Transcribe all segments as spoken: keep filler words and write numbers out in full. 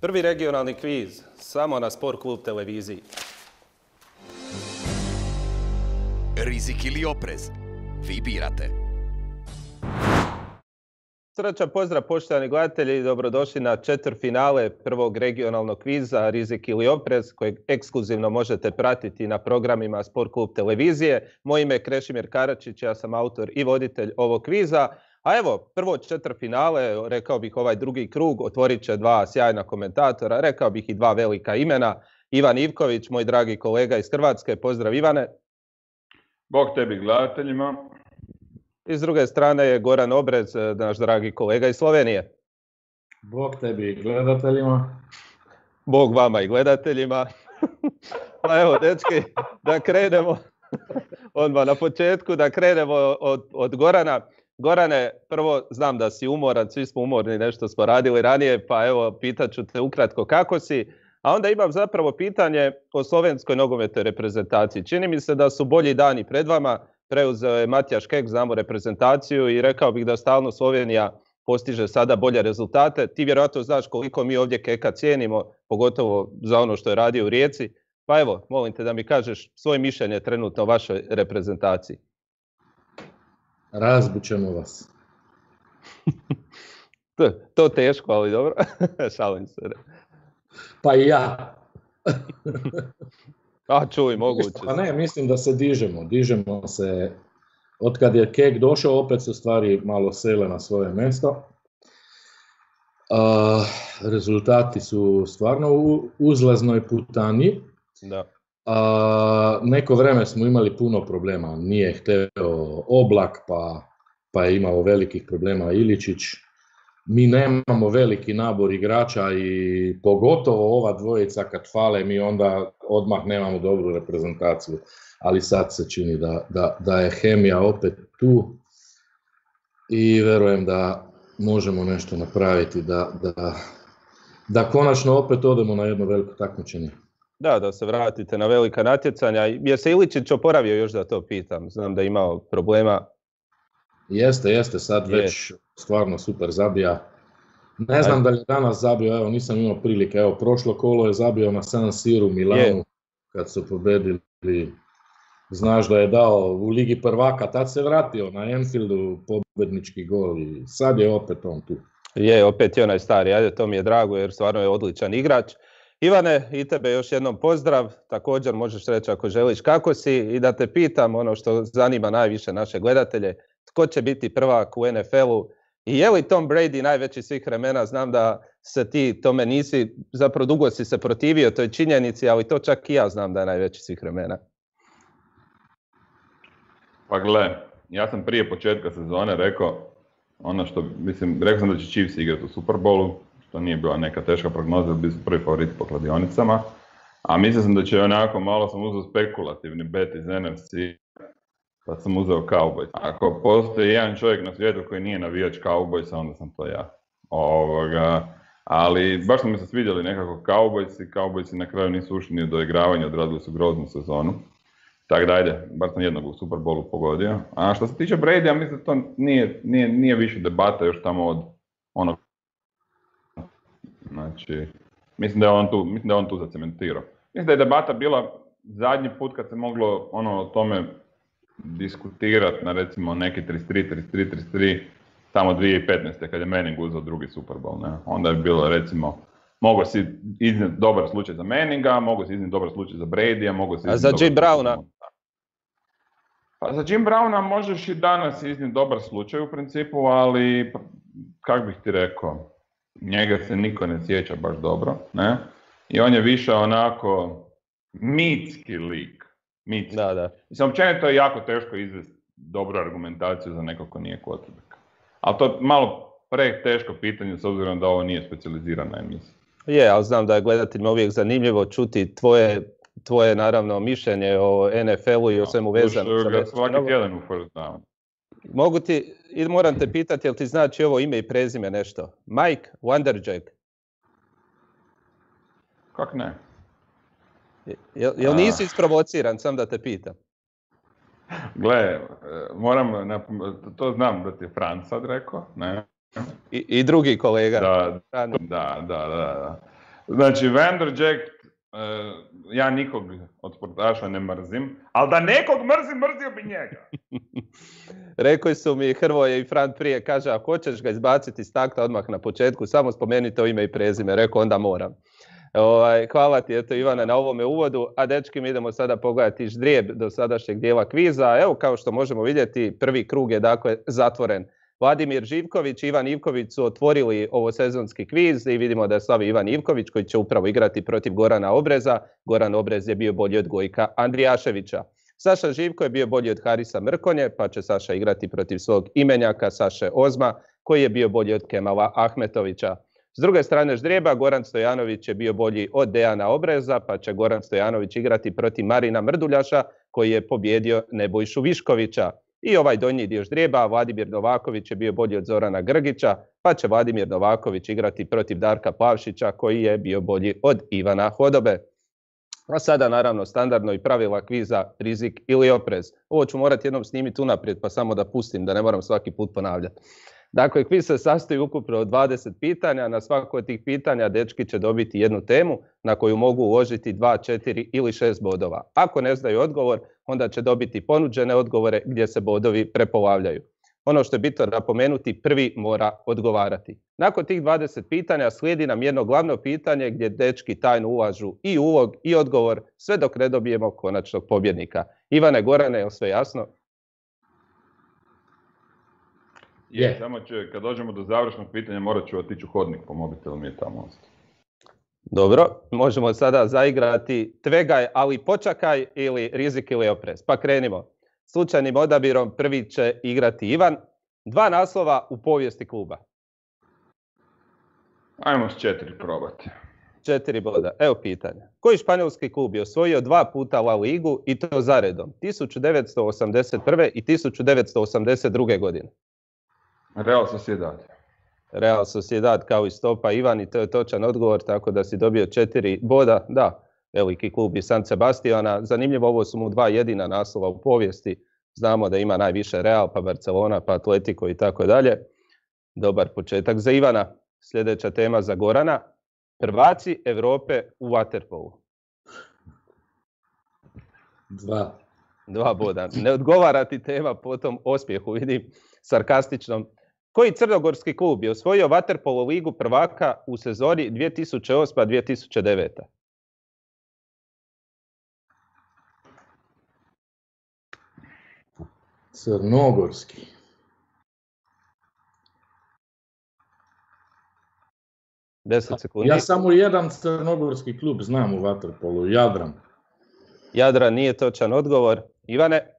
Prvi regionalni kviz, samo na Sport klub televiziji. Rizik ili oprez? Vi birate. Srdačan pozdrav poštovani gledatelji i dobrodošli na četvrtfinale prvog regionalnog kviza Rizik ili oprez kojeg ekskluzivno možete pratiti na programima Sport klub televizije. Moje ime je Krešimir Karačić, ja sam autor i voditelj ovog kviza. A evo, prvo četvrtfinale, rekao bih ovaj drugi krug, otvorit će dva sjajna komentatora, rekao bih i dva velika imena. Ivan Ivković, moj dragi kolega iz Hrvatske, pozdrav Ivane. Bog tebi gledateljima. I s druge strane je Goran Obrez, naš dragi kolega iz Slovenije. Bog tebi gledateljima. Bog vama i gledateljima. Pa evo, dečki, da krenemo odmah na početku, da krenemo od, od Gorana. Gorane, prvo znam da si umoran, svi smo umorni, nešto smo radili ranije, pa evo, pitat ću te ukratko kako si. A onda imam zapravo pitanje o slovenskoj nogometnoj reprezentaciji. Čini mi se da su bolji dani pred vama. Preuzeo je Matija Škek, znamo reprezentaciju i rekao bih da stalno Slovenija postiže sada bolje rezultate. Ti vjerojatno znaš koliko mi ovdje Keka cijenimo, pogotovo za ono što je radio u Rijeci. Pa evo, molim te da mi kažeš svoje mišljenje trenutno o vašoj reprezentaciji. Razbit ćemo vas. to, to teško, ali dobro. Šalim se. Pa i ja. A čuj, moguće. Pa ne, mislim da se dižemo. Dižemo se. Otkad je Kek došao, opet se stvari malo sele na svoje mjesto. Uh, rezultati su stvarno u uzlaznoj putanji. Da. Uh, neko vreme smo imali puno problema. Nije hteo Oblak, pa, pa je imao velikih problema Iličić. Mi nemamo veliki nabor igrača i pogotovo ova dvojica kad fale mi onda odmah nemamo dobru reprezentaciju. Ali sad se čini da, da, da je hemija opet tu i vjerujem da možemo nešto napraviti, da, da, da konačno opet odemo na jedno veliko takmičenje. Da, da se vratite na velika natjecanja. Je se Iličić oporavio, još da to pitam? Znam da je imao problema. Jeste, jeste, sad je. Već stvarno super zabija. Ne znam Aj. da li je danas zabio, evo nisam imao prilike, evo prošlo kolo je zabio na San Siru Milanu je. Kad su pobedili. Znaš da je dao u Ligi prvaka, tad se vratio na Anfieldu pobednički gol i sad je opet on tu. Je, opet je onaj stari, ajde, to mi je drago jer stvarno je odličan igrač. Ivane, i tebe još jednom pozdrav, također možeš reći ako želiš kako si i da te pitam ono što zanima najviše naše gledatelje, tko će biti prvak u N F L-u i je li Tom Brady najveći svih vremena? Znam da se ti tome nisi, zapravo dugo si se protivio toj činjenici, ali to čak i ja znam da je najveći svih vremena. Pa gle, ja sam prije početka sezone rekao, ono što, mislim, rekao sam da će Chiefs igrati u Super Bowlu, što nije bila neka teška prognoza, da bi su prvi favoriti po kladionicama, a mislio sam da će onako, malo sam uzeo spekulativni bet iz N F C, pa sam uzeo Cowboys. Ako postoji jedan čovjek na svijetu koji nije navijač Cowboysa, onda sam to ja. Ovoga, ali baš smo mi se svidjeli nekako Cowboysi, Cowboysi na kraju nisu ušli ni do igravanja, odradili su groznu sezonu. Tako da ajde, bar sam jednog u Super Bowlu pogodio. A što se tiče Brady, mislim da to nije, nije, nije više debata još tamo od onog. Znači, mislim da je on tu, mislim da je on tu zacementirao. Mislim da je debata bila zadnji put kad se moglo ono o tome diskutirati na recimo neki trideset tri, trideset tri, trideset tri, tamo dvije tisuće petnaeste kad je Manning uzeo drugi Super Bowl. Ne? Onda je bilo recimo, mogo si iznijeti dobar slučaj za Manninga, mogo si iznijeti dobar slučaj za Brady-a, mogo si A za Jim Browna? Pa za Jim Browna možeš i danas iznijeti dobar slučaj u principu, ali kak bih ti rekao, njega se niko ne sjeća baš dobro, ne? I on je više onako mitski lik. Mitski. Da, da. Mislim, općenito je jako teško izvesti dobru argumentaciju za nekog ko nije quarterback. Ali to je malo pre teško pitanje s obzirom da ovo nije specijalizirana emisija. Je, ali znam da je gledateljima uvijek zanimljivo čuti tvoje, tvoje naravno mišljenje o N F L-u i o svemu vezanu. Slušaju ga svaki tjedan u first down. Mogu ti, i moram te pitati, jel ti znači ovo ime i prezime nešto? Mike Wanderjack? Kak ne? Jel, jel nisi isprovociran, sam da te pitam? Gle, moram, to znam da ti je Franc sad rekao, ne? I, i drugi kolega. Da, da, da, da, da. Znači, Vanderjagt, uh, ja nikog od sportaša ne mrzim, ali da nekog mrzim, mrzio bi njega. Rekli su mi Hrvoje i Fran prije, kaže, ako hoćeš ga izbaciti iz takta odmah na početku, samo spomenite o ime i prezime. Rekao, onda moram. Ovaj, hvala ti, eto, Ivane, na ovome uvodu, a dečki, mi idemo sada pogledati ždrijeb do sadašnjeg dijela kviza. Evo, kao što možemo vidjeti, prvi krug je dakle zatvoren. Vladimir Živković i Ivan Ivković su otvorili ovo sezonski kviz i vidimo da je slavi Ivan Ivković koji će upravo igrati protiv Gorana Obreza. Goran Obrez je bio bolji od Gojka Andrijaševića. Saša Živko je bio bolji od Harisa Mrkonje, pa će Saša igrati protiv svog imenjaka Saše Ozma, koji je bio bolji od Kemala Ahmetovića. S druge strane ždrijeba, Goran Stojanović je bio bolji od Dejana Obreza, pa će Goran Stojanović igrati protiv Marina Mrduljaša, koji je pobjedio Nebojšu Viškovića. I ovaj donji dio ždrijeba, Vladimir Novaković je bio bolji od Zorana Grgića, pa će Vladimir Novaković igrati protiv Darka Plavšića, koji je bio bolji od Ivana Hodobe. A sada naravno standardno i pravila kviza rizik ili oprez. Ovo ću morati jednom snimiti unaprijed, pa samo da pustim, da ne moram svaki put ponavljati. Dakle, kviz se sastoji ukupno od dvadeset pitanja. Na svako od tih pitanja dečki će dobiti jednu temu na koju mogu uložiti dva, četiri ili šest bodova. Ako ne znaju odgovor, onda će dobiti ponuđene odgovore gdje se bodovi prepolavljaju. Ono što je bitno napomenuti, prvi mora odgovarati. Nakon tih dvadeset pitanja slijedi nam jedno glavno pitanje gdje dečki tajno ulažu i ulog i odgovor, sve dok ne dobijemo konačnog pobjednika. Ivane, Gorane, je li sve jasno? Je, samo ću, kad dođemo do završnog pitanja, morat ću otići u hodnik po mobitelu, mi je tamo ostao. Dobro, možemo sada zaigrati tvegaj, ali počakaj ili rizik ili oprez. Pa krenimo. Slučajnim odabirom prvi će igrati Ivan. Dva naslova u povijesti kluba. Ajmo s četiri probati. Četiri boda. Evo pitanja. Koji španjolski klub je osvojio dva puta La Ligu i to zaredom? tisuću devetsto osamdeset prve. i tisuću devetsto osamdeset druge. godine. Real Sociedad. Real Sociedad kao i stopa Ivan i to je točan odgovor, tako da si dobio četiri boda. Da, veliki klub iz San Sebastiana. Zanimljivo, ovo su mu dva jedina naslova u povijesti. Znamo da ima najviše Real, pa Barcelona, pa Atletico i tako dalje. Dobar početak za Ivana. Sljedeća tema za Gorana. Prvaci Europe u vaterpolu. Dva. Dva boda. Ne odgovara ti tema po tom osmijehu, vidim, sarkastičnom. Koji crnogorski klub je osvojio vaterpolo ligu prvaka u sezoni dvije tisuće osma dvije tisuće deveta? Crnogorski. deset sekundi. Ja samo jedan crnogorski klub znam u vaterpolu, Jadran. Jadran nije točan odgovor. Ivane?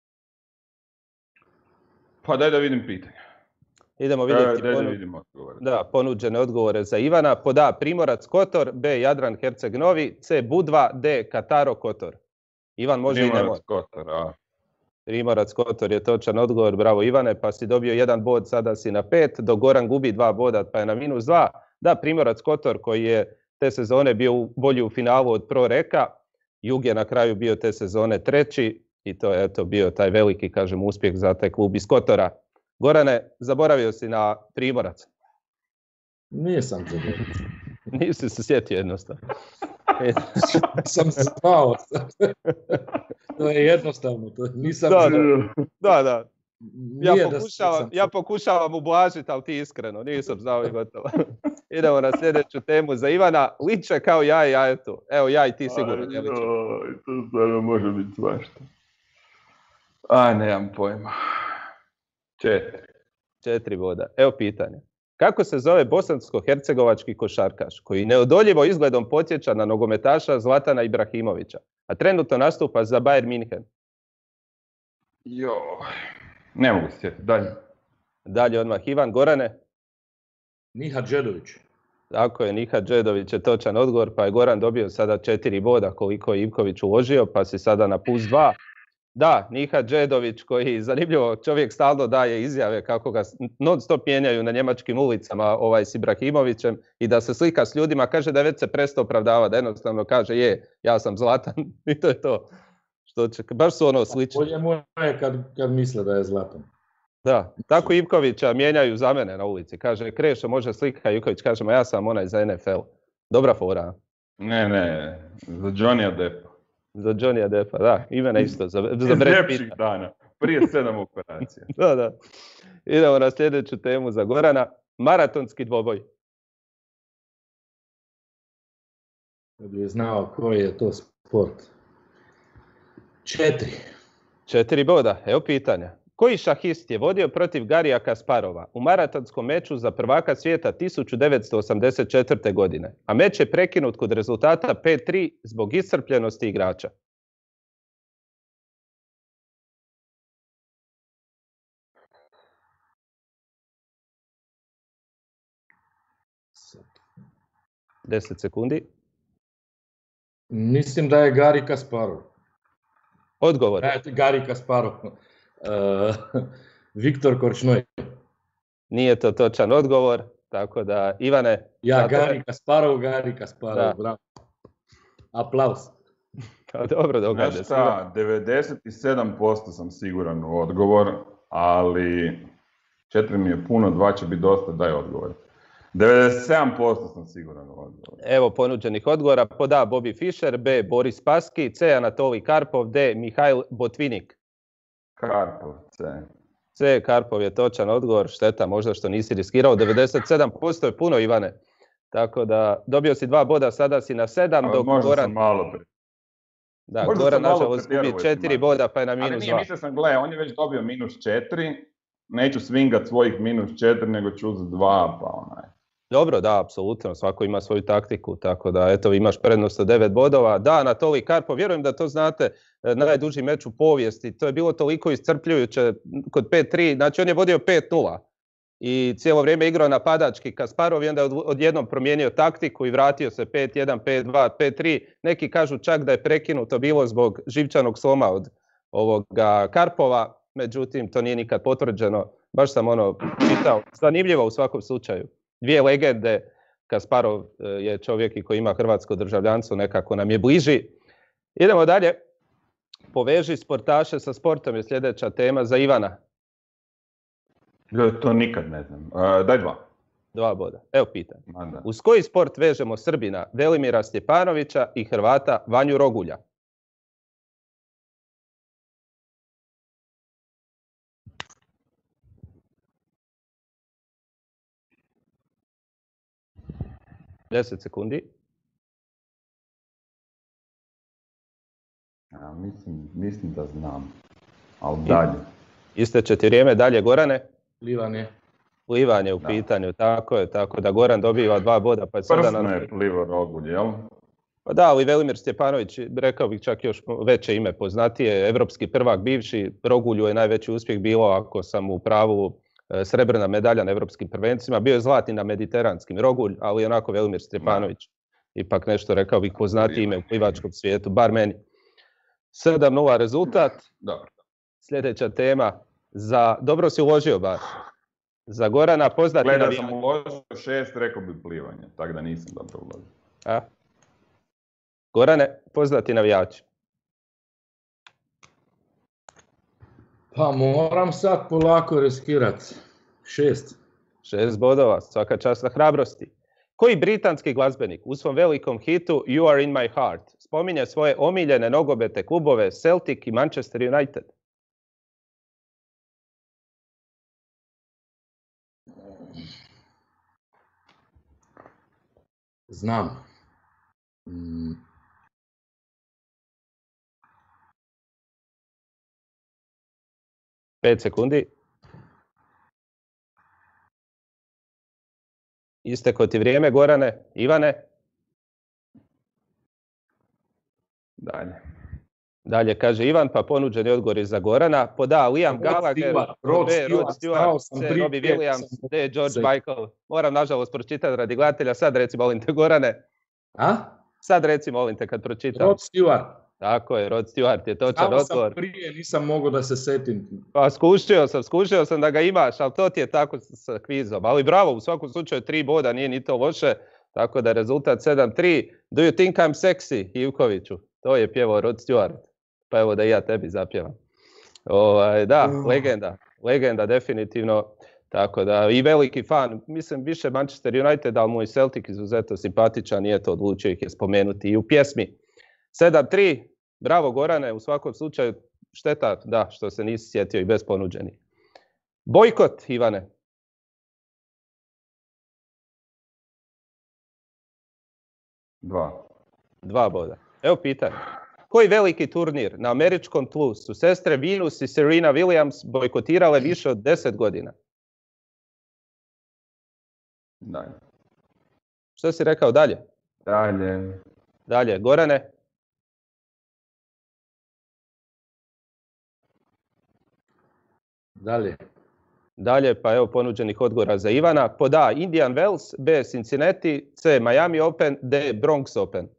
Pa daj da vidim pitanje. Idemo vidjeti daj, daj ponu... da vidimo odgovore. Da, ponuđene odgovore za Ivana. Pod A Primorac Kotor, B Jadran Herceg Novi, C Budva, D Kataro Kotor. Ivan može i ne može. Kotor, a. Primorac Kotor je točan odgovor, bravo Ivane, pa si dobio jedan bod, sada si na pet, dok Goran gubi dva boda pa je na minus dva. Da, Primorac Kotor koji je te sezone bio bolji u finalu od Pro Reka, Jug je na kraju bio te sezone treći i to je eto bio taj veliki, kažem, uspjeh za taj klub iz Kotora. Gorane, zaboravio si na Primorac. Nisam zaboravio. Nisi se sjetio jednostavno. Sam spao. To je jednostavno. To nisam da, da, da. Ja Nije pokušavam, sam... ja pokušavam ublažiti, ali ti iskreno, nisam znao i gotovo. Idemo na sljedeću temu za Ivana. Liče kao ja i jajetu. Evo ja i ti sigurno ne liče. To stvarno može biti svašta. A, nemam pojma. Četiri. Četiri boda. Evo pitanje. Kako se zove bosansko-hercegovački košarkaš koji neodoljivo izgledom podsjeća na nogometaša Zlatana Ibrahimovića, a trenutno nastupa za Bayern München? Jo, ne mogu se sjetiti. Dalje. Dalje odmah Ivan. Gorane? Nihat Đedović. Tako je, Nihat Đedović je točan odgovor, pa je Goran dobio sada četiri boda koliko je Ivković uložio, pa si sada na plus dva. Da, Nihat Đedović koji, zanimljivo, čovjek stalno daje izjave kako ga non stop mijenjaju na njemačkim ulicama ovaj, s Ibrahimovićem i da se slika s ljudima, kaže da već se prestao opravdava, da jednostavno kaže je, ja sam Zlatan i to je to. Što će, baš su ono slični. Bolje mu je kad, kad misle da je Zlatan. Da, tako Ivkovića mijenjaju za mene na ulici. Kaže, Krešo može slika, Ivković kaže, ma ja sam onaj za N F L. Dobra fora. Ne, ne, za Johnny'a Deppa. Za Johnny'a Deppa, da. Imena isto, za, za Iz Brad ljepših Pitta. dana, prije sedam operacija. Da, da. Idemo na sljedeću temu za Gorana. Maratonski dvoboj. Da bi znao koji je to sport. Četiri. Četiri boda. Evo pitanja. Koji šahist je vodio protiv Garija Kasparova u maratonskom meču za prvaka svijeta tisuću devetsto osamdeset četvrte. godine, a meč je prekinut kod rezultata pet tri zbog iscrpljenosti igrača? Deset sekundi. Mislim da je Gari Kasparov. Odgovor. Ne, Gari Kasparov. Uh, Viktor Korčnoj. Nije to točan odgovor, tako da Ivane... Ja, zato... Gari Kasparov, Gari Kasparov, da. Bravo. Aplauz. Dobro, događa se. Znaš šta, devedeset sedam posto sam siguran u odgovor, ali četiri mi je puno, dva će biti dosta, daj odgovor. devedeset sedam posto sam siguran u odgovor. Evo ponuđenih odgovora. Pod A. Bobby Fischer, B. Boris Paski, C. Anatolij Karpov, D. Mihail Botvinnik. Karpov, C. C. Karpov je točan odgovor. Šteta možda što nisi riskirao. devedeset sedam posto je puno, Ivane. Tako da dobio si dva boda, sada si na sedam. Ali dok možda Goran... sam malo pre... Da, možda Goran malo nažalost gubi četiri boda pa je na minus dva. Ali nije, mislio sam, gle, on je već dobio minus četiri. Neću swingat svojih minus četiri, nego ću uzeti dva, pa onaj. Dobro, da, apsolutno, svako ima svoju taktiku, tako da eto imaš prednost od devet bodova. Da, Anatolij Karpov, vjerujem da to znate, najduži meč u povijesti, to je bilo toliko iscrpljujuće kod pet tri, znači on je vodio pet nula i cijelo vrijeme igrao napadački Kasparov i onda je odjednom promijenio taktiku i vratio se pet jedan, pet dva, pet tri, neki kažu čak da je prekinuto bilo zbog živčanog sloma od ovoga Karpova, međutim to nije nikad potvrđeno, baš sam ono čitao, zanimljivo u svakom slučaju. Dvije legende, Kasparov je čovjek koji ima hrvatsko državljanstvo, nekako nam je bliži. Idemo dalje. Poveži sportaše sa sportom je sljedeća tema za Ivana. To nikad ne znam. Uh, daj dva. Dva boda. Evo pitanje. Uz koji sport vežemo Srbina Velimira Stjepanovića i Hrvata Vanju Rogulja? Deset sekundi. Ja, mislim, mislim da znam, ali dalje. Isteče ti vrijeme, dalje Gorane? Plivan je. Plivan je u da. pitanju, tako je, tako da Goran dobiva dva boda. Pa Prsno je Plivo Rogulj, jel? Pa da, ali Velimir Stjepanović, rekao bih čak još veće ime poznatije, evropski prvak bivši, Rogulju je najveći uspjeh bilo, ako sam u pravu, srebrna medalja na evropskim prvencima, bio je zlatni na mediteranskim, Rogulj, ali onako Velimir Stjepanović, ipak nešto rekao bih poznatije ime u plivačkom svijetu, bar meni. sedam nula rezultat. Dobro. Sljedeća tema, za, dobro si uložio bar, za Gorana poznati navijač. Gleda sam uložio šest, rekao bi plivanje, tako da nisam dobro uložio. A? Gorane, poznati navijači. Pa moram sad polako riskirati. Šest. Šest bodova, svaka čast na hrabrosti. Koji britanski glazbenik u svom velikom hitu You Are In My Heart spominje svoje omiljene nogometne klubove Celtic i Manchester United? Znam. Mm. Pet sekundi. Isteklo ti vrijeme, Gorane. Ivane? Dalje. Dalje, kaže Ivan, pa ponuđeni odgovor za Gorana. Pod A, Liam Gallagher, Rod B, Stewart, Rod Stewart, C, Robbie Williams, D, George Michael. Moram, nažalost, pročitati radi gledatelja. Sad reci, molim te, Gorane. A? Sad reci, molim te, kad pročitam. Rod Stewart. Tako je, Rod Stewart je točan odgovor. odgovor. Sam prije, nisam mogao da se setim. Pa skušio sam, skušio sam da ga imaš, ali to ti je tako sa kvizom. Ali bravo, u svakom slučaju tri boda, nije ni to loše. Tako da rezultat sedam tri. Do you think I'm sexy, Ivkoviću? To je pjevao Rod Stewart. Pa evo da i ja tebi zapjevam. Ovaj, da, legenda, legenda definitivno. Tako da, i veliki fan, mislim više Manchester United, ali mu je Celtic izuzetno simpatičan i eto, odlučio ih je spomenuti i u pjesmi. sedam tri, bravo Gorane, u svakom slučaju šteta, da, što se nisi sjetio i bez ponuđenih. Bojkot, Ivane. Dva. Dva boda. Evo pitanje. Koji veliki turnir na američkom tlu su sestre Venus i Serena Williams bojkotirale više od deset godina? Dalje. Što si rekao dalje? Dalje. Dalje, Gorane? Dalje. Dalje, pa evo ponuđenih odgovora za Ivana. Pod A, Indian Wells, B, Cincinnati, C, Miami Open, D, Bronx Open.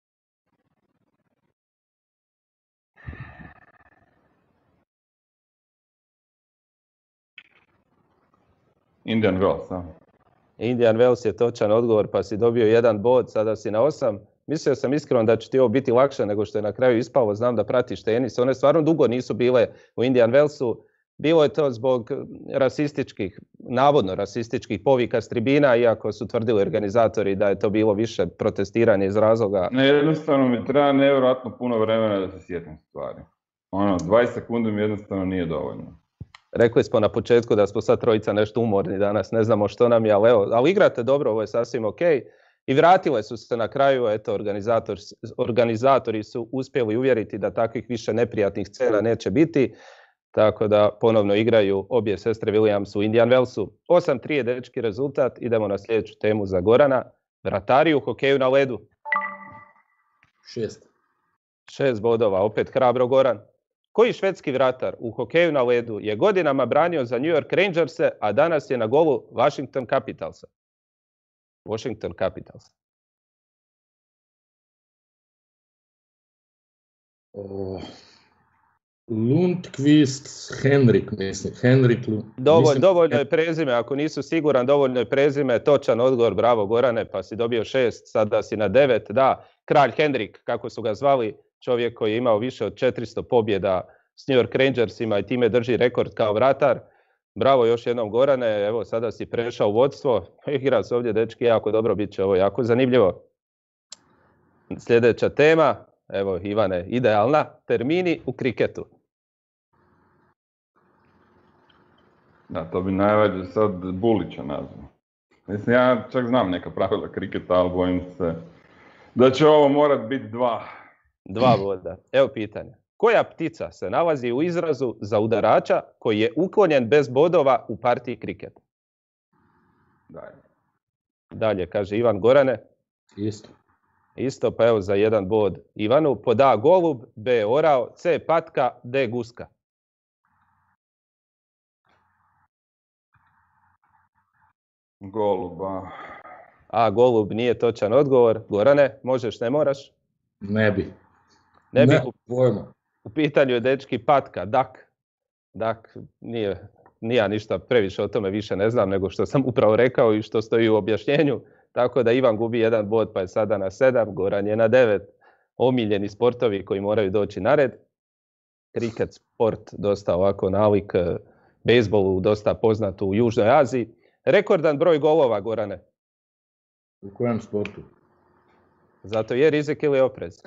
Indian Wells, da. Indian Wells je točan odgovor, pa si dobio jedan bod, sada si na osam. Mislio sam iskreno da će ti ovo biti lakše nego što je na kraju ispalo. Znam da pratiš tenis. One stvarno dugo nisu bile u Indian Wellsu. Bilo je to zbog rasističkih, navodno rasističkih povika s tribina, iako su tvrdili organizatori da je to bilo više protestiranje iz razloga. Ne, jednostavno mi treba nevjerojatno puno vremena da se sjetim stvari. Ono, dvadeset sekundi mi jednostavno nije dovoljno. Rekli smo na početku da smo sad trojica nešto umorni danas, ne znamo što nam je, ali evo, ali igrate dobro, ovo je sasvim ok. I vratile su se na kraju, eto, organizator, organizatori su uspjeli uvjeriti da takvih više neprijatnih scena neće biti. Tako da ponovno igraju obje sestre Williams u Indian Wellsu. osam tri je dečki rezultat. Idemo na sljedeću temu za Gorana. Vratari u hokeju na ledu. Šest. Šest bodova, opet hrabro Goran. Koji švedski vratar u hokeju na ledu je godinama branio za New York Rangerse, a danas je na golu Washington Capitalsa? Washington Capitalsa. Oh. Lundqvist Henrik, mislim. Henrik, Dovolj, mislim... Dovoljno je prezime, ako nisu siguran, dovoljno je prezime, točan odgovor, bravo Gorane, pa si dobio šest, sada si na devet, da, kralj Henrik, kako su ga zvali, čovjek koji je imao više od četiristo pobjeda s New York Rangersima i time drži rekord kao vratar. Bravo još jednom Gorane, evo sada si prešao u vodstvo, igra se ovdje dečki jako dobro, bit će ovo jako zanimljivo. Sljedeća tema, evo Ivane, idealna, termini u kriketu. Da, to bi najvađe sad Bulića nazvao. Mislim, ja čak znam neka pravila kriketa, ali bojim se da će ovo morat biti dva. Dva boda. Evo pitanje. Koja ptica se nalazi u izrazu za udarača koji je uklonjen bez bodova u partiji kriketa? Dalje. Dalje, kaže Ivan. Gorane? Isto. Isto, pa evo za jedan bod Ivanu. Pod A golub, B orao, C patka, D guska. Goluba. A golub nije točan odgovor. Gorane, možeš, ne moraš? Ne bi. Ne bi. Ne, U, pojma. u pitanju je dečki patka, dak. Dak nije, nije ništa previše o tome više ne znam nego što sam upravo rekao i što stoji u objašnjenju. Tako da Ivan gubi jedan bod pa je sada na sedam, Goran je na devet. Omiljeni sportovi koji moraju doći na red. Kriket sport dosta ovako nalik, bejsbolu dosta poznat u Južnoj Aziji. Rekordan broj golova, Gorane. U kojem sportu? Zato je rizik ili oprez?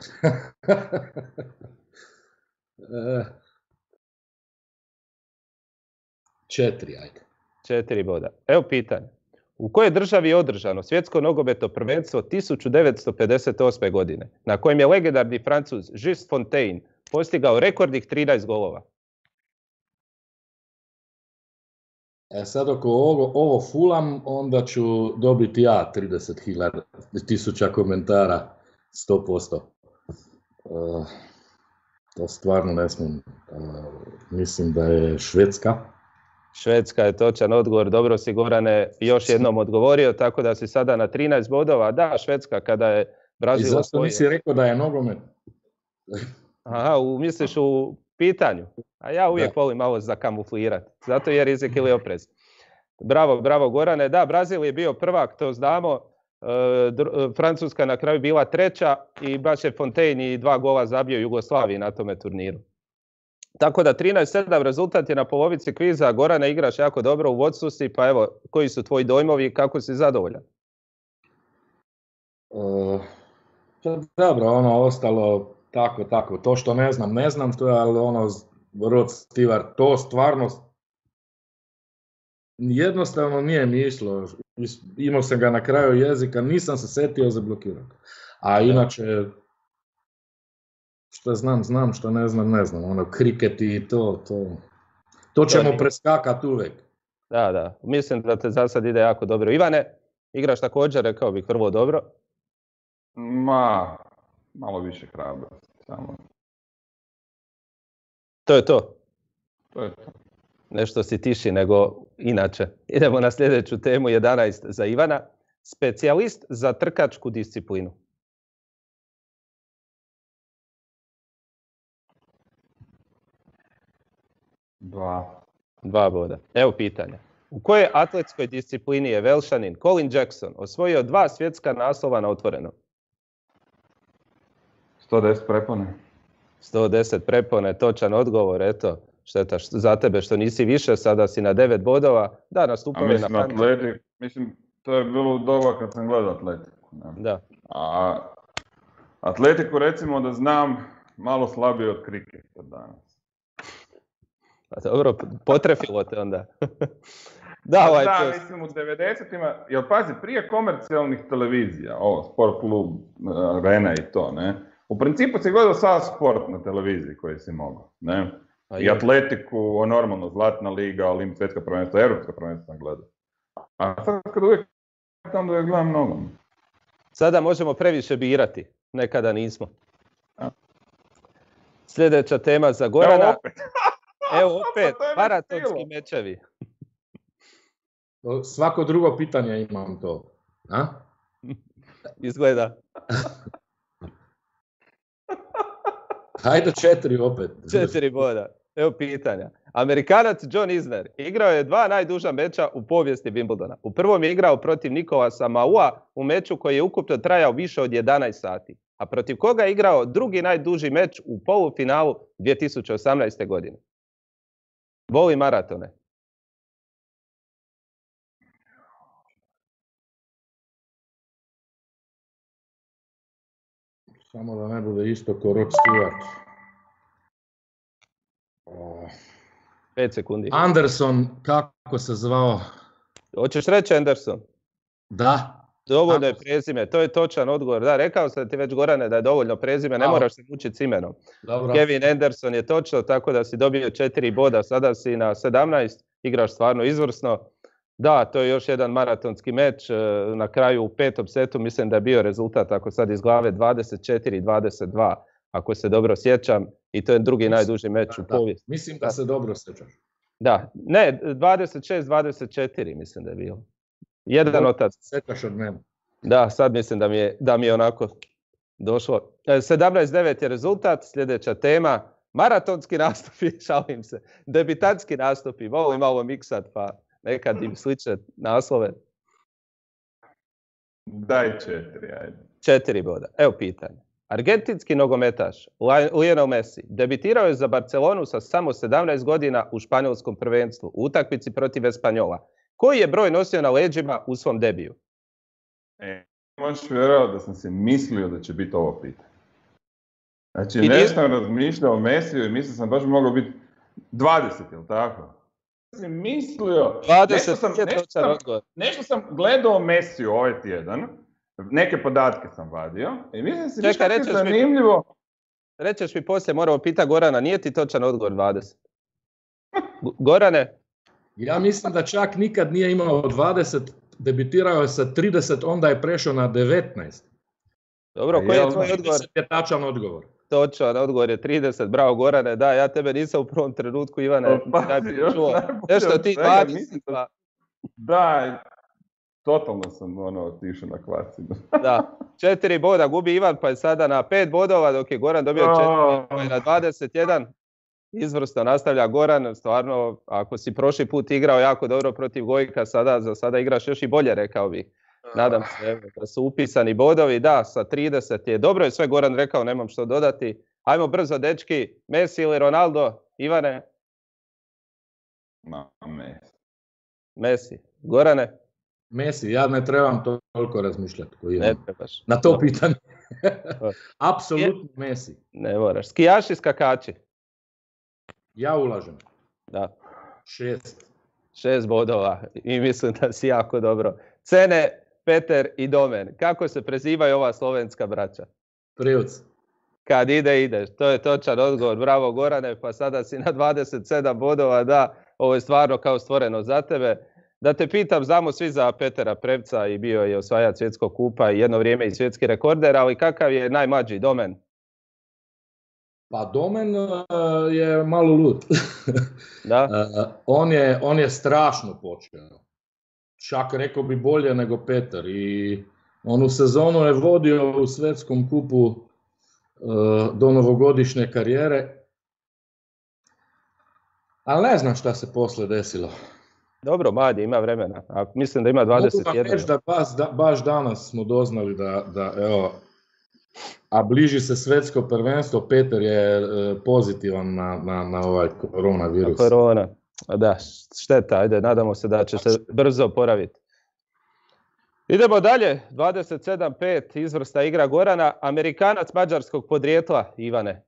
Četiri, ajde. Četiri boda. Evo pitanje. U kojoj državi je održano svjetsko nogometno prvenstvo tisuću devetsto pedeset osme. godine, na kojem je legendarni Francuz Just Fontaine postigao rekordnih trinaest golova? E sad ako ovo, ovo fulam, onda ću dobiti ja trideset tisuća komentara, sto posto. Uh, to stvarno ne smijem. Uh, mislim da je Švedska. Švedska je točan odgovor, dobro si Gorane još jednom odgovorio, tako da si sada na trinaest bodova. Da, Švedska kada je Brazil... I zašto osvojio... nisi rekao da je nogomet? Aha, u, misliš u pitanju? A ja uvijek da. volim malo zakamuflirati, zato je rizik ili oprez. Bravo, bravo Gorane. Da, Brazil je bio prvak, to znamo. E, Francuska na kraju bila treća i baš je Fontaine i dva gola zabio Jugoslaviji na tome turniru. Tako da trinaest sedam rezultat je na polovici kviza. Gorane, igraš jako dobro, u vodstvu si, pa evo, koji su tvoji dojmovi i kako si zadovoljan? Uh, dobro, ono ostalo tako, tako. To što ne znam, ne znam što je, ali ono, Rod Stewart, to stvarno jednostavno nije mi išlo. Imao sam ga na kraju jezika, nisam se setio zablokirati. A inače, što znam, znam, što ne znam, ne znam. Ono, kriket i to, to, to ćemo preskakati uvijek. Da, da. Mislim da te za sad ide jako dobro. Ivane, igraš također, rekao bih, prvo dobro. Ma, malo više hrabrosti, samo. To je to. To je to. Nešto si tiši nego inače. Idemo na sljedeću temu, jedanaest za Ivana. Specijalist za trkačku disciplinu. Dva. Dva boda. Evo pitanja. U kojoj atletskoj disciplini je Velšanin Colin Jackson osvojio dva svjetska naslova na otvorenom? sto deset prepone. sto deset prepone, točan odgovor, eto. Šteta za tebe što nisi više, sada si na devet bodova. Da, nastupao je na Atletik, mislim, to je bilo u doba kad sam gledao atletiku. Ne? Da. A atletiku recimo da znam malo slabije od kriketa danas. Pa dobro, potrefilo te onda. Da, ovaj da pos... mislim u devedesetima, jer pazi, prije komercijalnih televizija, ovo, Sport klub, Arena i to, ne? U principu si gledao sav sport na televiziji koji si mogao, ne? I atletiku, normalno, Zlatna liga, Olimp, svjetska prvenstva, europska prvenstva gledao. A sad kad uvijek tamo da je gledam mnogo. Sada možemo previše birati, nekada nismo. A? Sljedeća tema za Gorana. Evo opet. Evo opet, maratonski mečevi. Svako drugo pitanje imam to. A? Izgleda. Hajde četiri opet. Četiri boda. Evo pitanja. Amerikanac John Isner igrao je dva najduža meča u povijesti Wimbledona. U prvom je igrao protiv Nikolasa Maua u meču koji je ukupno trajao više od jedanaest sati. A protiv koga je igrao drugi najduži meč u polufinalu dvije tisuće osamnaeste. godine. Voli maratone. Samo da ne bude isto ko Rod Stewart. Oh. Pet sekundi. Anderson, kako se zvao? Hoćeš reći Anderson? Da. Dovoljno je prezime, to je točan odgovor. Da, rekao sam ti već, Gorane, da je dovoljno prezime, ne moraš se mučiti s imenom. Dobro. Kevin Anderson je točno, tako da si dobio četiri boda, sada si na sedamnaest, igraš stvarno izvrsno. Da, to je još jedan maratonski meč, na kraju u petom setu mislim da je bio rezultat, ako sad iz glave, dvadeset četiri dvadeset dva, ako se dobro sjećam, i to je drugi mislim, najduži meč da, u povijesti. Mislim da, da se dobro sjećaš. Da, ne, dvadeset šest dvadeset četiri mislim da je bilo. Jedan otac. Sjećaš od mene. Da, sad mislim da mi je, da mi je onako došlo. sedamnaest devet je rezultat, sljedeća tema. Maratonski nastupi, šalim se. Debitantski nastupi, volim malo miksat, pa nekad im sliče naslove. Daj četiri, ajde. Četiri boda. Evo pitanje. Argentinski nogometaš Lionel Messi debitirao je za Barcelonu sa samo sedamnaest godina u španjolskom prvenstvu u utakmici protiv Espanjola. Koji je broj nosio na leđima u svom debiju? E, možeš vjerovati da sam se mislio da će biti ovo pitanje. Znači, I nešto sam razmišljao o Messiju i mislio sam baš bi mogao biti dvadeset, jel tako? Sam mislio... dvadeset nešto sam, nešto, sam, nešto sam gledao o Messiju ovaj tjedan, neke podatke sam vadio i mislim si Čeka, je zanimljivo... Mi, rečeš mi poslije, moramo pitati Gorana, nije ti točan odgovor dvadeset? Gorane? Ja mislim da čak nikad nije imao dvadeset, debitirao je sa trideset, onda je prešao na devetnaest. Dobro, koji je tvoj odgovor? Je tačan odgovor. Točan odgovor je trideset, bravo Gorane, da, ja tebe nisam u prvom trenutku, Ivane, pa, najbolje čuo. Nešto ti dvadeset. Pa... Da, totalno sam ono otišao na kvacinu. Da, četiri boda gubi Ivan, pa je sada na pet bodova, dok je Goran dobio četiri, pa je na dvadeset jedan. Izvrsno nastavlja Goran, stvarno, ako si prošli put igrao jako dobro protiv Gojka, sada za sada igraš još i bolje, rekao bih. Nadam se evo, da su upisani bodovi, da, sa trideset je dobro, je sve Goran rekao, nemam što dodati. Ajmo brzo, dečki, Messi ili Ronaldo, Ivane? Ma, Messi. Messi. Gorane? Messi, ja ne trebam to toliko razmišljati koji Ne imam. trebaš. Na to Dobro. pitanje. Apsolutno Messi. Ne moraš. Skijaši, skakači? Ja ulažem. Da. Šest. Šest bodova i mislim da si jako dobro. Cene, Peter i Domen. Kako se prezivaju ova slovenska braća? Privc. Kad ide, ideš. To je točan odgovor. Bravo Gorane, pa sada si na dvadeset sedam bodova. Da, ovo je stvarno kao stvoreno za tebe. Da te pitam, znamo svi za Petera Prevca i bio je osvajač svjetskog kupa i jedno vrijeme i svjetski rekorder, ali kakav je najmlađi Domen? Pa Domen uh, je malo lud. Da? uh, on, je, on je strašno počeo. Čak rekao bi bolje nego Petar. I onu sezonu je vodio u svjetskom kupu uh, do novogodišnje karijere. Ali ne znam šta se poslije desilo. Dobro, mladi, ima vremena. A mislim da ima dvadeset jedan. Mogu vam reći da baš, da baš danas smo doznali da, da evo, a bliži se svjetsko prvenstvo, Peter je e, pozitivan na, na, na ovaj koronavirus. Na korona. Da, šteta, ajde, nadamo se da će se brzo oporaviti. Idemo dalje, dvadeset sedam pet, izvrsna igra Gorana, Amerikanac mađarskog podrijetla, Ivane.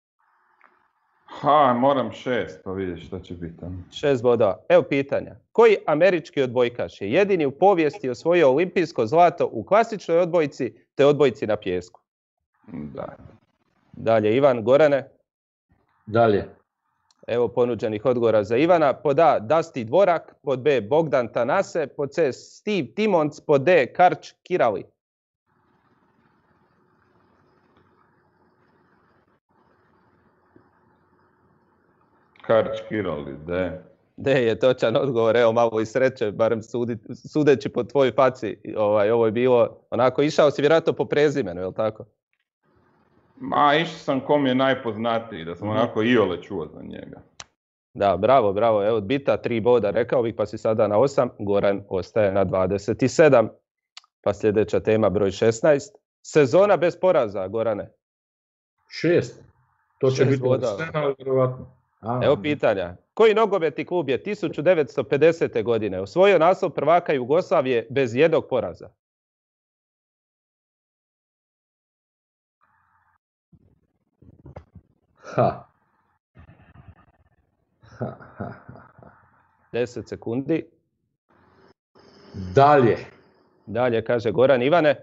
Ha, moram šest, pa vidiš što će biti. Šest bodova. Evo pitanja. Koji američki odbojkaš je jedini u povijesti osvojio olimpijsko zlato u klasičnoj odbojci te odbojci na pijesku? Da. Dalje, Ivan, Gorane. Dalje. Evo ponuđenih odgovora za Ivana. Pod A, Dusty Dvorak, pod B, Bogdan Tanase, pod C, Steve Timmons, pod D, Karč Kirali. Karč Kirali, D. D je točan odgovor, evo malo i sreće, barem sudi, sudeći po tvojoj faci. Ovaj, ovo je bilo, onako, išao si vjerojatno po prezimenu, je li tako? Ma, išao sam kom je najpoznatiji, da sam onako iole čuo za njega. Da, bravo, bravo, evo bita tri boda, rekao bih, pa si sada na osam, Goran ostaje na dvadeset sedam. Pa sljedeća tema broj šesnaest. Sezona bez poraza, Gorane. Šest. To će Šest biti bodova. scena, vjerovatno. A, Evo pitanja. Koji nogometni klub je tisuću devetsto pedesete. godine osvojio naslov prvaka Jugoslavije bez jednog poraza? Ha. Ha, ha, ha. deset sekundi. Dalje. Dalje kaže Goran. Ivane?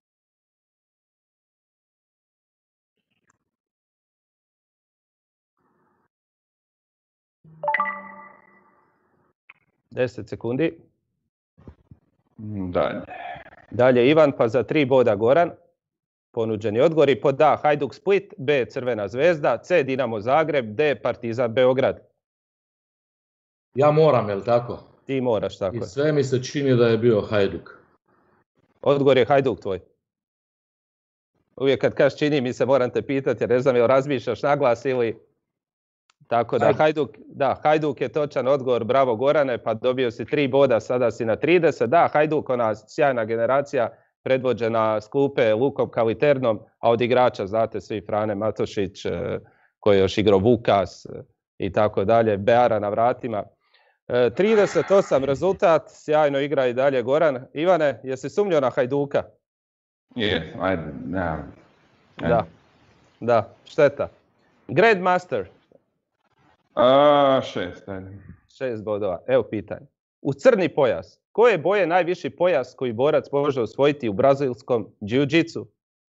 deset sekundi. Dalje. Dalje Ivan, pa za tri boda Goran. Ponuđeni odgovori. Pod A, Hajduk Split, B, Crvena zvezda, C, Dinamo Zagreb, D, Partizan Beograd. Ja moram, jel tako? Ti moraš, tako I je. sve mi se čini da je bio Hajduk. Odgovor je Hajduk tvoj. Uvijek kad kažeš čini mi se, moram te pitati, jer ne znam jel razmišljaš naglas ili... Tako da, Hajduk, da, Hajduk je točan odgovor, bravo Gorane, pa dobio si tri boda, sada si na trideset. Da, Hajduk, ona sjajna generacija, predvođena s klupe Lukom Kaliternom, a od igrača, znate svi, Frane Matošić, koji je još igrao Vukas i tako dalje, Beara na vratima. trideset osam rezultat, sjajno igra i dalje Goran. Ivane, jesi sumnjao na Hajduka? Je, ajde, ne. Da, da, šteta. Grandmaster. A, šest, ajde. Šest bodova. Evo pitanje. U crni pojas, koje boje je najviši pojas koji borac može osvojiti u brazilskom jiu-jitsu?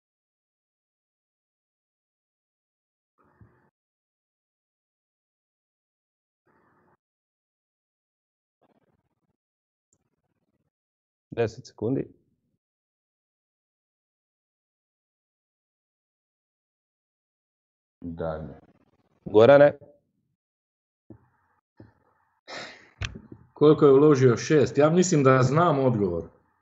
Deset sekundi. Dalje. Gorane? Koliko je uložio? Šest. Ja mislim da znam odgovor.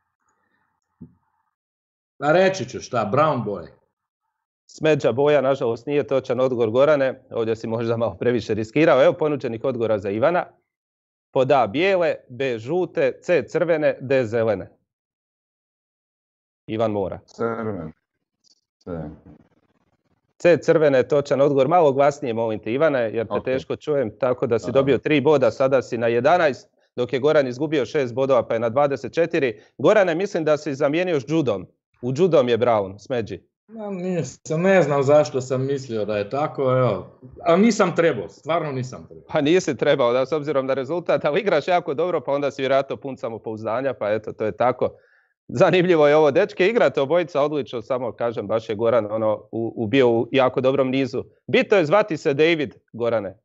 A reći ću šta, brown boy. Smeđa boja, nažalost, nije točan odgovor Gorane. Ovdje si možda malo previše riskirao. Evo ponuđenih odgovora za Ivana. Pod A bijele, B žute, C crvene, D zelene. Ivan mora. Crven. C. C crvene je točan odgovor. Malo glasnije molim te Ivane, jer te okay. teško čujem, tako da si Aha. dobio tri boda, sada si na jedanaest, dok je Goran izgubio šest bodova pa je na dvadeset četiri. Gorane, mislim da si zamijenio s judom. U judom je Brown, smeđi. Ja, nisam, ne znam zašto sam mislio da je tako, evo. Ali nisam trebao, stvarno nisam trebao. Pa nisi trebao, da, s obzirom na rezultat, ali igraš jako dobro, pa onda si vjerojatno pun samopouzdanja, pa eto, to je tako. Zanimljivo je ovo, dečke, igrate obojica odlično, samo kažem, baš je Goran ono, u, u bio u jako dobrom nizu. Bitno je zvati se David, Gorane.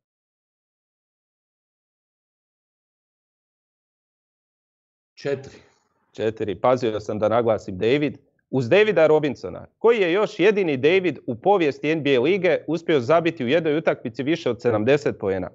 Četiri. Četiri, pazio sam da naglasim David. Uz Davida Robinsona, koji je još jedini David u povijesti N B A lige uspio zabiti u jednoj utakmici više od sedamdeset poena.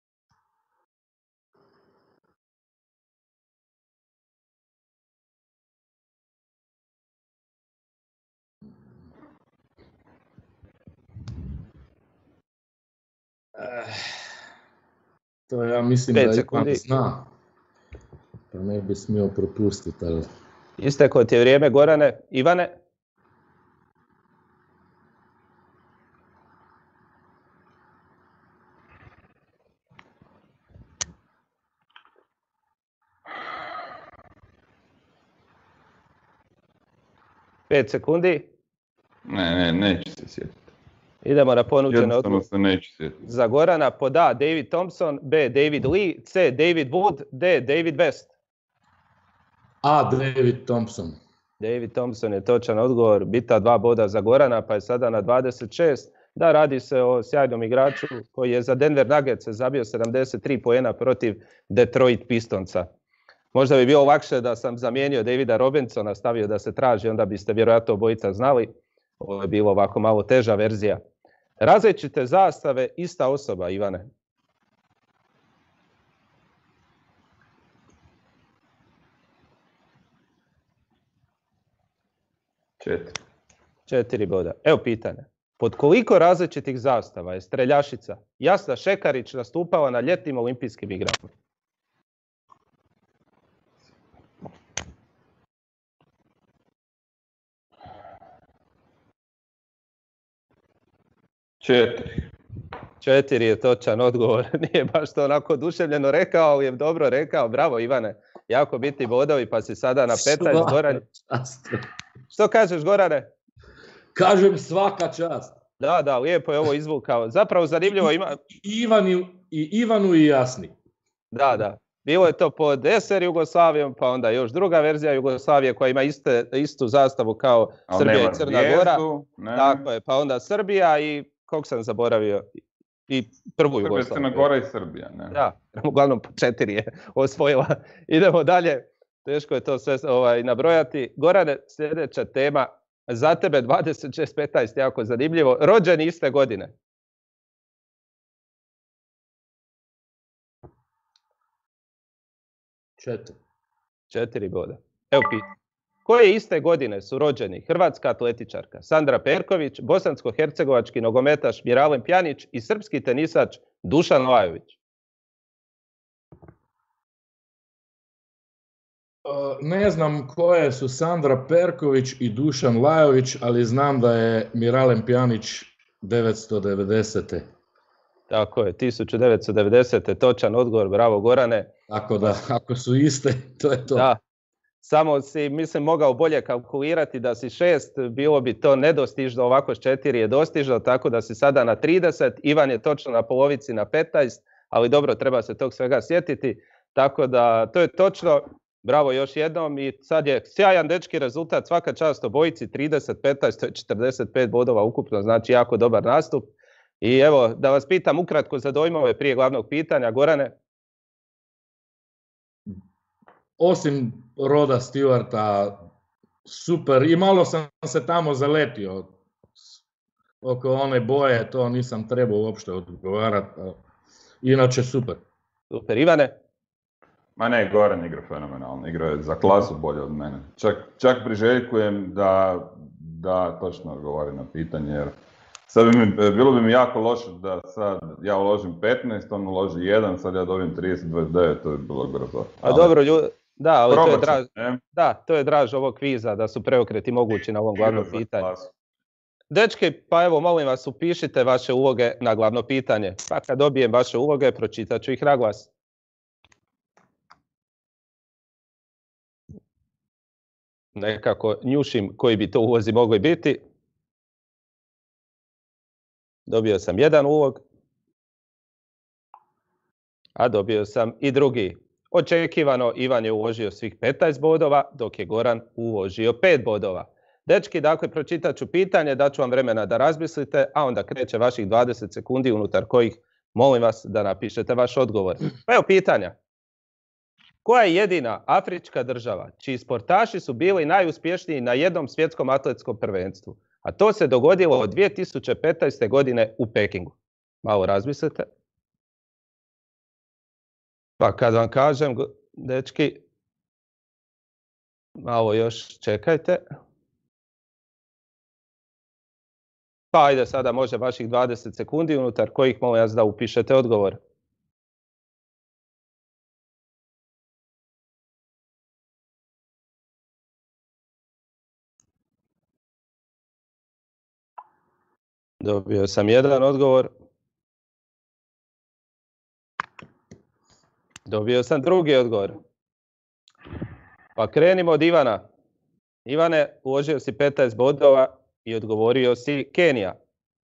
Eh, to ja mislim da Ivan zna, pa ne bi smio propustiti. Ali... Isteklo ti je vrijeme, Gorane. Ivane? Pet sekundi. Ne, ne, neću se sjetiti. Idemo na ponuđene odgovore. se neću sjetiti. Za Gorana pod A. David Thompson, B. David Lee, C. David Wood, D. David Best. A. David Thompson. David Thompson je točan odgovor. Bita dva boda za Gorana, pa je sada na dvadeset šest. Da, radi se o sjajnom igraču koji je za Denver Nuggets zabio sedamdeset tri poena protiv Detroit Pistonsa. Možda bi bilo lakše da sam zamijenio Davida Robinsona, stavio da se traži, onda biste vjerojatno obojica znali. Ovo je bilo ovako malo teža verzija. Različite zastave, ista osoba, Ivane. Četiri. Četiri boda. Evo pitanje. Pod koliko različitih zastava je streljašica Jasna Šekarić nastupala na ljetnim olimpijskim igrama? Četiri. Četiri je točan odgovor. Nije baš to onako oduševljeno rekao, ali je dobro rekao. Bravo Ivane. Jako bitni bodovi, pa si sada na petnaest. Goran. Što kažeš, Gorane? Kažem svaka čast. Da, da, lijepo je ovo izvukao. Zapravo zanimljivo ima... Ivanu i, Ivanu i Jasni. Da, da. Bilo je to pod S R Jugoslavijom, pa onda još druga verzija Jugoslavije koja ima iste, istu zastavu kao Ali Srbija i Crna Gora. Ne. Tako je, pa onda Srbija i, kog sam zaboravio, i prvu Jugoslaviju. Crna Gora i Srbija. Ne? Da, uglavnom po četiri je osvojila. Idemo dalje, teško je to sve ovaj, nabrojati. Gorane, sljedeća tema, za tebe dvadeset šest petnaest, jako zanimljivo. Rođeni iste godine. Četiri. Četiri boda. Evo pitanje. Koje iste godine su rođeni hrvatska atletičarka Sandra Perković, bosansko-hercegovački nogometaš Miralem Pjanić i srpski tenisač Dušan Lajović? Ne znam koje su Sandra Perković i Dušan Lajović, ali znam da je Miralem Pjanić devetsto devedesete. Tako je, tisuću devetsto devedesete. Točan odgovor, bravo Gorane. Tako da, ako su iste, to je to. Da, samo si, mislim, mogao bolje kalkulirati da si šest, bilo bi to nedostižno, ovako s četiri je dostižno, tako da si sada na trideset, Ivan je točno na polovici na petnaest, ali dobro, treba se tog svega sjetiti, tako da to je točno. Bravo još jednom i sad je sjajan dečki rezultat, svaka čast obojici, trideset petnaest, to je četrdeset pet bodova ukupno, znači jako dobar nastup. I evo, da vas pitam ukratko za dojmove prije glavnog pitanja, Gorane. Osim Roda Stewarta, super, i malo sam se tamo zaletio oko one boje, to nisam trebao uopšte odgovarati, inače super. Super, Ivane? Ma ne, Goran igra fenomenalno, igra je za klasu bolje od mene. Čak, čak priželjkujem da, da točno odgovori na pitanje, jer sad bi mi, bilo bi mi jako loše da sad ja uložim petnaest, on uloži jedan, sad ja dobijem trideset dvadeset devet, to je bilo grozno. A dobro, ljudi, da, ali to je draž, da, to je draž ovog kviza, da su preokreti mogući na ovom glavnom pitanju. Dečki, pa evo, molim vas, upišite vaše uloge na glavno pitanje. Pa kad dobijem vaše uloge, pročitat ću ih na glas. Nekako njušim koji bi to ulozi mogli biti. Dobio sam jedan ulog, a dobio sam i drugi. Očekivano, Ivan je uložio svih petnaest bodova, dok je Goran uložio pet bodova. Dečki, dakle, pročitat ću pitanje, daću vam vremena da razmislite, a onda kreće vaših dvadeset sekundi unutar kojih molim vas da napišete vaš odgovor. Pa evo pitanja. Koja je jedina afrička država čiji sportaši su bili najuspješniji na jednom svjetskom atletskom prvenstvu? A to se dogodilo od dvije tisuće petnaeste. godine u Pekingu. Malo razmislite. Pa kad vam kažem, dečki, malo još čekajte. Pa ajde, sada može vaših dvadeset sekundi unutar kojih molim vas da upišete odgovor. Dobio sam jedan odgovor. Dobio sam drugi odgovor. Pa krenimo od Ivana. Ivane, uložio si petnaest bodova i odgovorio si Kenija.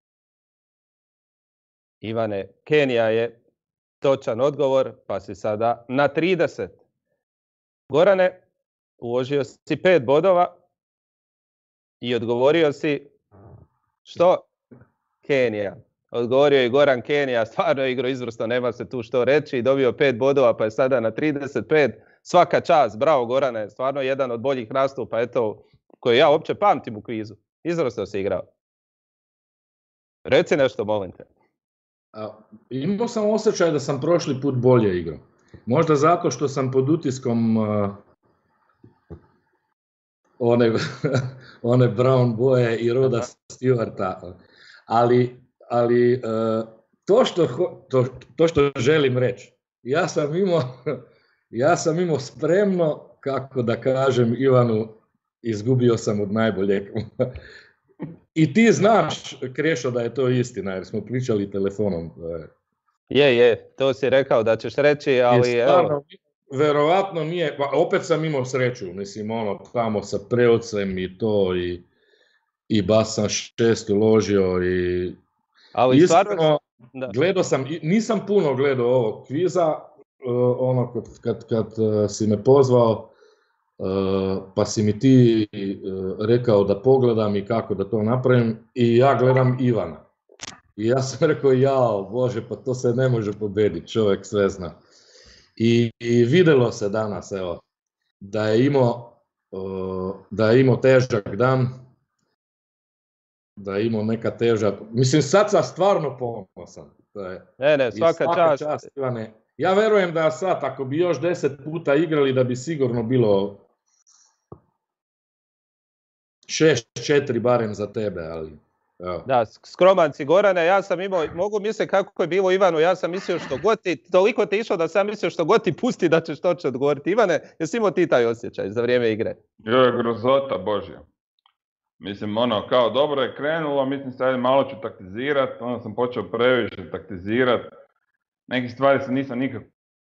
Ivane, Kenija je točan odgovor, pa si sada na trideset. Gorane, uložio si pet bodova i odgovorio si što? Kenija. Odgovorio je Goran, Kenija, stvarno je igro izvrsno, nema se tu što reći, dobio pet bodova pa je sada na trideset pet. Svaka čast, bravo Gorane, stvarno jedan od boljih nastupa, eto, koji ja uopće pamtim u kvizu. Izvrsno si igrao. Reci nešto, molim te. A, imao sam osjećaj da sam prošli put bolje igrao. Možda zato što sam pod utiskom uh, one, one brown boje i Roda Stewarta. Ali, ali uh, to, što, to, to što želim reći, ja sam imao, ja sam imao spremno, kako da kažem Ivanu, izgubio sam od najboljeg. I ti znaš, Krešo, da je to istina, jer smo pričali telefonom. Je, je, to si rekao da ćeš reći, ali stvarno, evo. Verovatno nije, pa opet sam imao sreću, mislim, ono, tamo sa Preocem i to, i, i baš sam šest uložio i ali iskreno, stvarno, gledao sam, nisam puno gledao ovog kviza, uh, ono, kad, kad, kad uh, si me pozvao, Uh, pa si mi ti uh, rekao da pogledam i kako da to napravim i ja gledam Ivana. I ja sam rekao, jao, Bože, pa to se ne može pobediti, čovjek sve zna. I, i vidjelo se danas, evo, da je imao, uh, da je imao težak dan, da je imao neka teža, mislim, sad sam stvarno ponosan. Ne, ne, svaka, svaka čast. čast Ivane. Ja verujem da sad, ako bi još deset puta igrali, da bi sigurno bilo šest četiri barem za tebe, ali... Evo. Da, skroman si Gorane, ja sam imao, mogu misliti kako je bilo Ivanu, ja sam mislio što god ti, toliko ti išao da sam mislio što god ti pusti da ćeš točno odgovoriti. Ivane, jesi imao ti taj osjećaj za vrijeme igre? Jo, je grozota Božja. Mislim, ono, kao dobro je krenulo, mislim sad malo ću taktizirati, onda sam počeo previše taktizirati. Neke stvari se nisam nikako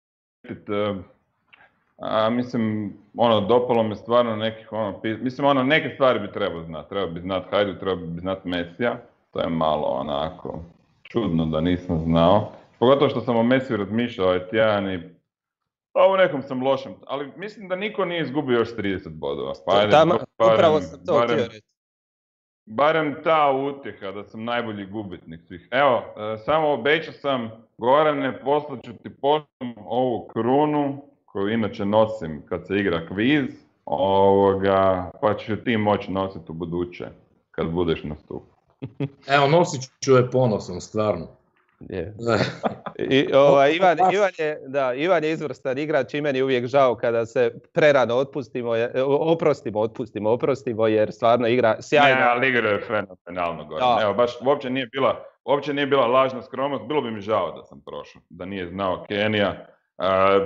a mislim, ono, dopalo me stvarno nekih, ono, mislim, ono, neke stvari bi trebao znati, treba bi znati Hajdu, treba bi znati Mesija, to je malo onako čudno da nisam znao, pogotovo što sam o Mesiju razmišljao ovaj tjedan i pa u nekom sam lošem, ali mislim da niko nije izgubio još trideset bodova, pa ajde, Tama, barem, upravo sam to barem, htio reći. Barem ta utjeha da sam najbolji gubitnik svih. Evo, e, samo obećao sam, Gorane, poslaću ti poštom ovu krunu, koju inače nosim kad se igra kviz, ovoga, pa ćeš ti moći nositi u buduće, kad budeš na stupu. Evo, nosit ću je ponosom, stvarno. Yeah. I, ova, Ivan, Ivan, je, da, Ivan je izvrstan igrač i meni je uvijek žao kada se prerano otpustimo, oprostimo, otpustimo, oprostimo, jer stvarno igra sjajno. Ne, ali igra je fenomenalno gore. Evo, baš uopće nije bila, uopće nije bila lažna skromnost, bilo bi mi žao da sam prošao, da nije znao Kenija. Uh,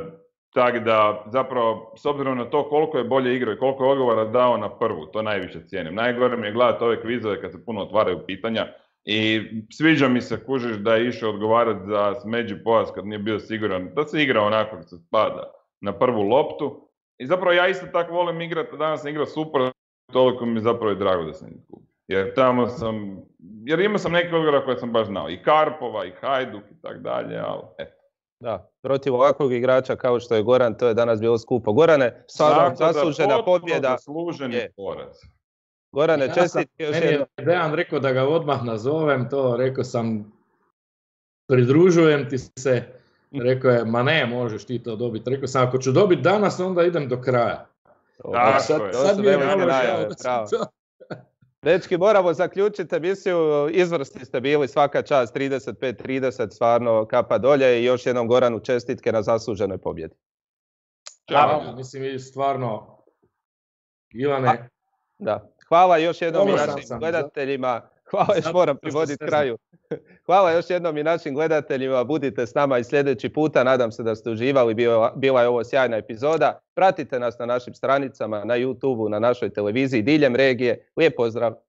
Tako da, zapravo, s obzirom na to koliko je bolje igrao i koliko je odgovora dao na prvu, to najviše cijenim. Najgore mi je gledati ove kvizove kad se puno otvaraju pitanja i sviđa mi se, kužiš, da je išao odgovarati za smeđi pojas kad nije bio siguran, da se igra onako kako se spada na prvu loptu. I zapravo ja isto tako volim igrati, danas sam igrao super, toliko mi je zapravo i drago da sam izgubio. Jer tamo sam, jer imao sam neke odgovora koje sam baš znao, i Karpova, i Hajduk i tak dalje, ali eto. Da, protiv ovakvog igrača kao što je Goran, to je danas bilo skupo. Gorane, stvarno zaslužena pobjeda. Zasluženi je. poraz. Gorane, čestitke još Meni je jednom. Dejan rekao da ga odmah nazovem, to rekao sam, pridružujem ti se, rekao je, ma ne, možeš ti to dobiti. Rekao sam, ako ću dobiti danas, onda idem do kraja. Tako sad, je. sad mi je velike malo najave, žao da sam bravo. to- Dečki, moramo zaključiti emisiju, izvrsni ste bili, svaka čast, trideset pet trideset, stvarno kapa dolje i još jednom Goranu čestitke na zasluženoj pobjedi. Ćao. Da, mislim, i stvarno, Ivane, Da. Hvala još jednom i Ponosan našim sam, gledateljima. Hvala, još zato moram što privoditi ste kraju. Hvala još jednom i našim gledateljima, budite s nama i sljedeći puta, nadam se da ste uživali, bila, bila je ovo sjajna epizoda. Pratite nas na našim stranicama, na YouTubeu, na našoj televiziji, diljem regije. Lijep pozdrav!